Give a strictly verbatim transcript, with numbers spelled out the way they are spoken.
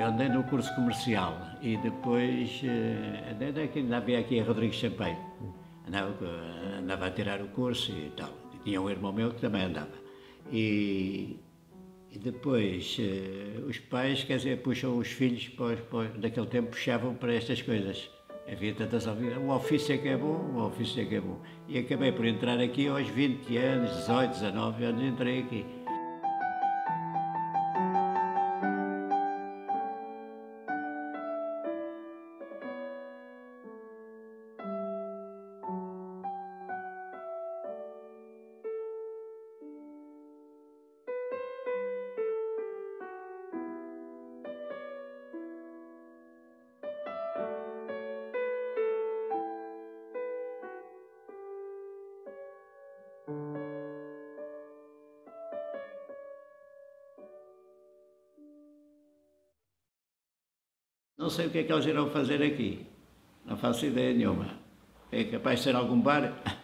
Eu andei no curso comercial e depois eh, andei, andei aqui, ainda havia aqui a Rodrigues Sampaio. Andava, co- andava a tirar o curso e tal. E tinha um irmão meu que também andava. E, e depois eh, os pais, quer dizer, puxam os filhos, para, os- para, os- naquele tempo puxavam para estas coisas. Havia tantas opções. O ofício é que é bom, o ofício é que é bom. E acabei por entrar aqui aos vinte anos, dezoito, dezanove anos, entrei aqui. Não sei o que é que eles irão fazer aqui. Não faço ideia nenhuma. É capaz de ser algum bar?